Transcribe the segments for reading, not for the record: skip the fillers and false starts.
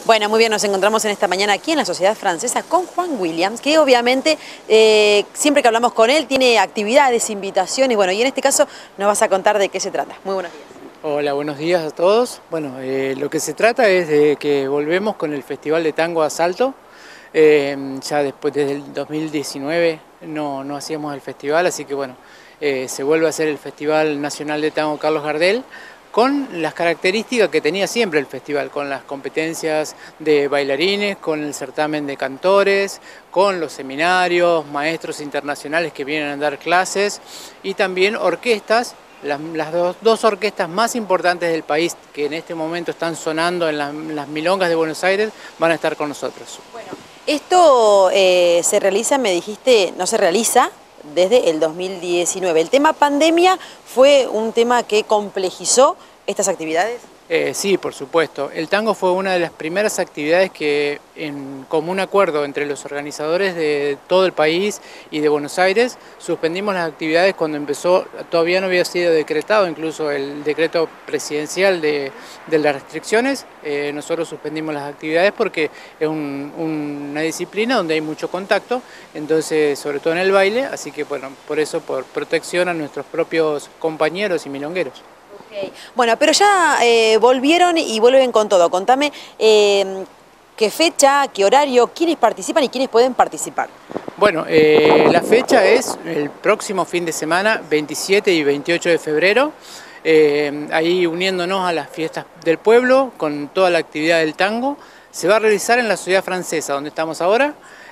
Bueno, muy bien, nos encontramos en esta mañana aquí en la Sociedad Francesa con Juan Williams, que obviamente siempre que hablamos con él tiene actividades, invitaciones, bueno, y en este caso nos vas a contar de qué se trata. Muy buenos días. Hola, buenos días a todos. Bueno, lo que se trata es de que volvemos con el Festival de Tango a Salto. Ya después, desde el 2019 no hacíamos el festival, así que bueno, se vuelve a hacer el Festival Nacional de Tango Carlos Gardel, con las características que tenía siempre el festival, con las competencias de bailarines, con el certamen de cantores, con los seminarios, maestros internacionales que vienen a dar clases y también orquestas. Las dos orquestas más importantes del país que en este momento están sonando en las milongas de Buenos Aires van a estar con nosotros. Bueno, esto se realiza, me dijiste, no se realiza desde el 2019. ¿El tema pandemia fue un tema que complejizó estas actividades? Sí, por supuesto. El tango fue una de las primeras actividades que, en común acuerdo entre los organizadores de todo el país y de Buenos Aires, suspendimos las actividades cuando empezó. Todavía no había sido decretado incluso el decreto presidencial de las restricciones. Nosotros suspendimos las actividades porque es una disciplina donde hay mucho contacto, entonces, sobre todo en el baile, así que bueno, por eso, por protección a nuestros propios compañeros y milongueros. Okay. Bueno, pero ya volvieron y vuelven con todo. Contame qué fecha, qué horario, quiénes participan y quiénes pueden participar. Bueno, la fecha es el próximo fin de semana, 27 y 28 de febrero, ahí uniéndonos a las fiestas del pueblo con toda la actividad del tango. Se va a realizar en la Sociedad Francesa, donde estamos ahora.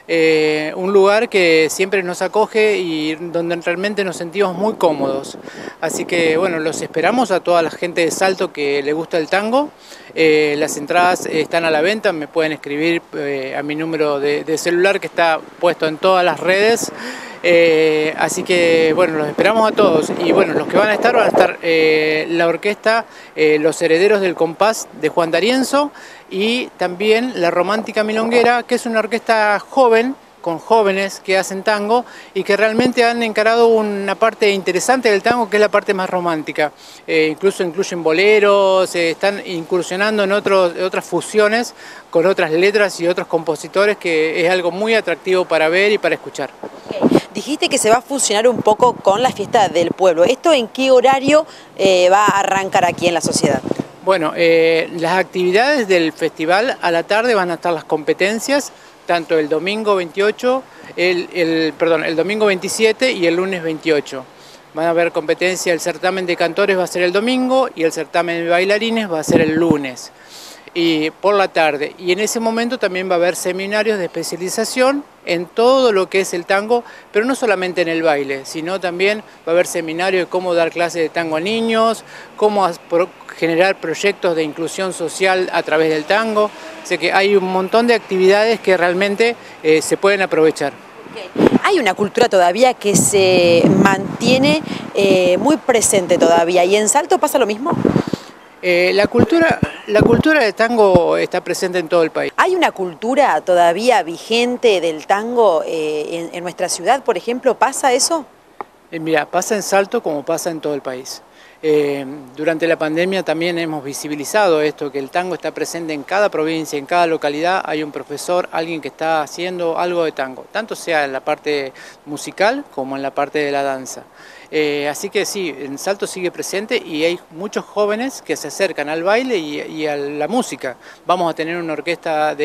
Un lugar que siempre nos acoge y donde realmente nos sentimos muy cómodos. Así que bueno, los esperamos a toda la gente de Salto que le gusta el tango. Las entradas están a la venta, me pueden escribir a mi número de celular que está puesto en todas las redes. Así que bueno, los esperamos a todos. Y bueno, los que van a estar la orquesta Los Herederos del Compás de Juan D'Arienzo y también la Romántica Milonguera, que es una orquesta joven, con jóvenes que hacen tango y que realmente han encarado una parte interesante del tango, que es la parte más romántica. Incluso incluyen boleros, están incursionando en otras fusiones con otras letras y otros compositores, que es algo muy atractivo para ver y para escuchar. Okay. Dijiste que se va a fusionar un poco con la fiesta del pueblo. ¿Esto en qué horario va a arrancar aquí en la sociedad? Bueno, las actividades del festival a la tarde van a estar las competencias, tanto el domingo 28, el domingo 27 y el lunes 28. Van a haber competencia, el certamen de cantores va a ser el domingo y el certamen de bailarines va a ser el lunes. Y por la tarde. Y en ese momento también va a haber seminarios de especialización en todo lo que es el tango, pero no solamente en el baile, sino también va a haber seminarios de cómo dar clases de tango a niños, cómo generar proyectos de inclusión social a través del tango. O sea que hay un montón de actividades que realmente se pueden aprovechar. Okay. Hay una cultura todavía que se mantiene muy presente todavía, ¿y en Salto pasa lo mismo? La cultura del tango está presente en todo el país. ¿Hay una cultura todavía vigente del tango en nuestra ciudad, por ejemplo? ¿Pasa eso? Mira, pasa en Salto como pasa en todo el país. Durante la pandemia también hemos visibilizado esto, que el tango está presente en cada provincia, en cada localidad hay un profesor, alguien que está haciendo algo de tango, tanto sea en la parte musical como en la parte de la danza. Así que sí, en Salto sigue presente y hay muchos jóvenes que se acercan al baile y a la música. Vamos a tener una orquesta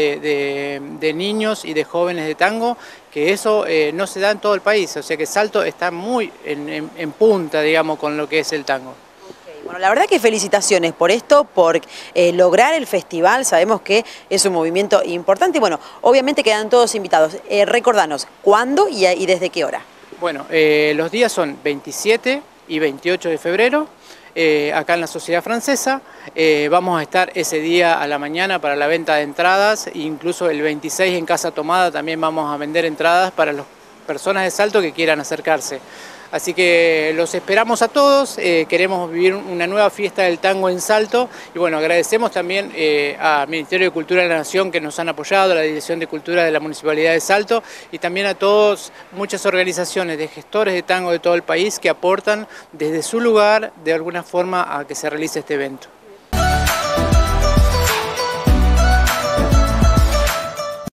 de niños y de jóvenes de tango, que eso no se da en todo el país, o sea que Salto está muy en punta, digamos, con lo que es el tango. Bueno, la verdad que felicitaciones por esto, por lograr el festival. Sabemos que es un movimiento importante y bueno, obviamente quedan todos invitados. Recordanos, ¿cuándo y desde qué hora? Bueno, los días son 27 y 28 de febrero, acá en la Sociedad Francesa. Vamos a estar ese día a la mañana para la venta de entradas, incluso el 26 en Casa Tomada también vamos a vender entradas para las personas de Salto que quieran acercarse. Así que los esperamos a todos, queremos vivir una nueva fiesta del tango en Salto y bueno, agradecemos también al Ministerio de Cultura de la Nación que nos han apoyado, a la Dirección de Cultura de la Municipalidad de Salto y también a todos, muchas organizaciones de gestores de tango de todo el país que aportan desde su lugar de alguna forma a que se realice este evento.